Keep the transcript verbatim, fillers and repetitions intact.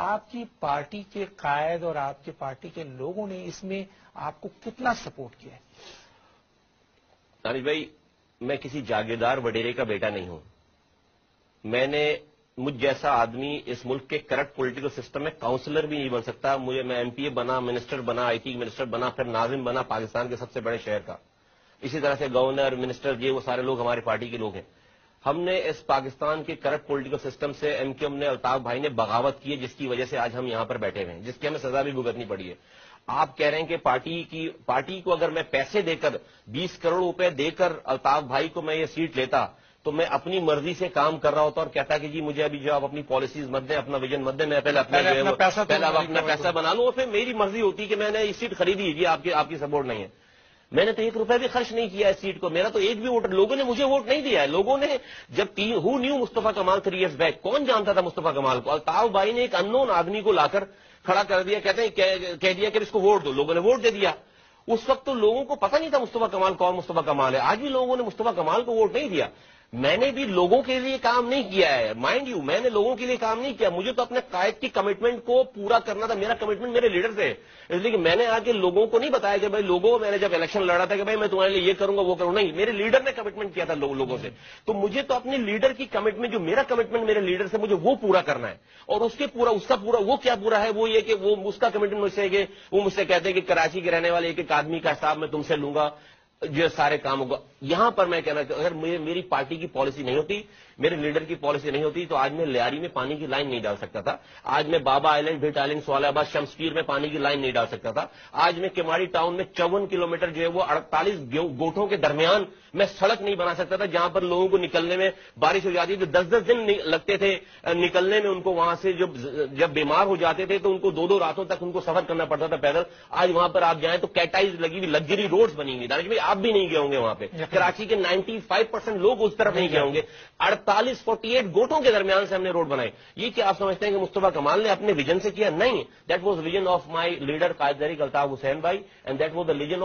آپ کی پارٹی کے قائد اور آپ کی پارٹی کے لوگوں نے اس میں آپ کو کتنا سپورٹ کیا ہے؟ دانش بھائی، میں کسی جاگیردار وڈیرے کا بیٹا نہیں ہوں. میں نے مجھ جیسا آدمی اس ملک کے کرپٹ پولیٹیکل سسٹم میں کاؤنسلر بھی نہیں بن سکتا. مجھے میں ایم پی اے بنا، منسٹر بنا، آئی ٹی منسٹر بنا، پھر ناظم بنا پاکستان کے سب سے بڑے شہر کا. اسی طرح سے گورنر، منسٹر، یہ وہ سارے لوگ ہماری پارٹی کے لوگ ہیں. ہم نے اس پاکستان کے کرپٹ پولیٹیکل سسٹم سے ایم کیو ایم نے، الطاف بھائی نے بغاوت کی ہے، جس کی وجہ سے آج ہم یہاں پر بیٹھے ہوئے ہیں، جس کی ہمیں سزا بھی بھگتنی پڑی ہے. آپ کہہ رہے ہیں کہ پارٹی کی پارٹی کو اگر میں پیسے دے کر، بیس کروڑ روپے دے کر الطاف بھائی کو میں یہ سیٹ لیتا تو میں اپنی مرضی سے کام کر رہا ہوتا اور کہتا کہ جی مجھے ابھی جو آپ اپنی پالیسیز مت دیں، اپنا ویژن مت دیں، میں پہلے اپنا پہلے اپنا پیسہ بنا لوں، اور پھر میری مرضی ہوتی کہ میں نے یہ سیٹ خریدی ہے، جی آپ کی آپ کی سپورٹ نہیں ہے. میں نے تو ایک روپے بھی خرچ نہیں کیا اس سیٹ کو. میرا تو ایک بھی ووٹ، لوگوں نے مجھے ووٹ نہیں دیا ہے. لوگوں نے جب تین ہو نیو Mustafa Kamal three years back, کون جانتا تھا مصطفیٰ کمال کو؟ الطاف بھائی نے ایک ان نون آدمی کو لا کر کھڑا کر دیا، کہتے ہیں کہہ دیا کہ اس کو ووٹ دو. لوگوں نے ووٹ دے دیا. اس وقت تو لوگوں کو پتہ نہیں تھا مصطفیٰ کمال کون مصطفیٰ کمال ہے. آج بھی لوگوں نے مصطفیٰ کمال کو ووٹ نہیں دیا. میں نے بھی لوگوں کے لیے کام نہیں کیا ہے، مائنڈ یو، میں نے لوگوں کے لیے کام نہیں کیا. مجھے تو اپنے قائد کی کمٹمنٹ کو پورا کرنا تھا. میرا کمٹمنٹ میرے لیڈر سے، اس لیے کہ میں نے آ کے لوگوں کو نہیں بتایا کہ بھائی لوگوں، میں نے جب الیکشن لڑا تھا کہ بھائی میں تمہارے لیے یہ کروں گا وہ کروں، نہیں، میرے لیڈر نے کمٹمنٹ کیا تھا لوگوں سے. تو مجھے تو اپنے لیڈر کی کمٹمنٹ، جو میرا کمٹمنٹ میرے لیڈر سے، مجھے وہ پورا کرنا ہے. اور اس کے پورا اس کا پورا وہ کیا پورا ہے، وہ یہ کہ وہ اس کا کمٹمنٹ مجھ سے کہ وہ مجھ سے کہتے ہیں کہ کراچی کے رہنے والے ایک ایک آدمی کا حساب میں تم سے لوں گا، جو سارے کام ہوگا. یہاں پر میں کہنا چاہتا ہوں، اگر میری پارٹی کی پالیسی نہیں ہوتی، میرے لیڈر کی پالیسی نہیں ہوتی، تو آج میں لیاری میں پانی کی لائن نہیں ڈال سکتا تھا. آج میں بابا آئلینڈ، بھٹ آئلینڈ، سوالہ آباد، شمشپیر میں پانی کی لائن نہیں ڈال سکتا تھا. آج میں کیماڑی ٹاؤن میں چون کلومیٹر جو ہے وہ اڑتالیس گوٹھوں کے درمیان میں سڑک نہیں بنا سکتا تھا، جہاں پر لوگوں کو نکلنے میں بارش ہو جاتی تھی، دس دس دن لگتے تھے نکلنے میں ان کو وہاں سے. جب جب بیمار ہو جاتے تھے تو ان کو دو دو راتوں تک ان کو سفر کرنا پڑتا تھا پیدل. آج وہاں پر آپ جائیں تو کیٹائز لگی ہوئی لگژری روڈز بنی ہوئی. دانش بھائی آپ بھی نہیں گئے ہوں گے وہاں پہ. کراچی کے نائنٹی فائیو پرسینٹ لوگ اس طرف نہیں گئے ہوں گے. اڑتالیس فورٹی ایٹ گوٹوں کے درمیان سے ہم نے روڈ بنائی. یہ کیا آپ سمجھتے ہیں کہ مصطفیٰ کمال نے اپنے ویژن سے کیا؟ نہیں. That was vision of my leader قائد طریق الطاف حسین بھائی، and that was the vision